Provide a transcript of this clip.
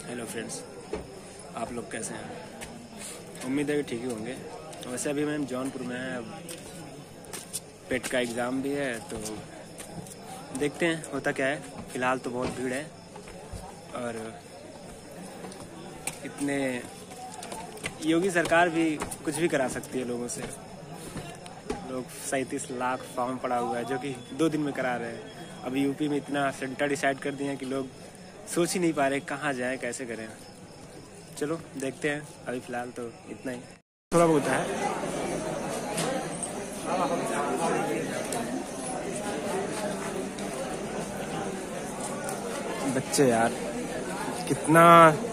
Hello friends, आप लोग कैसे हैं? उम्मीद है कि ठीक ही होंगे। वैसे अभी मैं जौनपुर में है, अब पेट का एग्ज़ाम भी है तो देखते हैं होता क्या है। फ़िलहाल तो बहुत भीड़ है और इतने योगी सरकार भी कुछ भी करा सकती है लोगों से। लोग 37 लाख फॉर्म पड़ा हुआ है जो कि 2 दिन में करा रहे हैं। अभी यूपी में इतना सेंटर डिसाइड कर दिया कि लोग सोच ही नहीं पा रहे कहाँ जाएं, कैसे करें। चलो देखते हैं, अभी फ़िलहाल तो इतना ही थोड़ा बहुत है। बच्चे यार कितना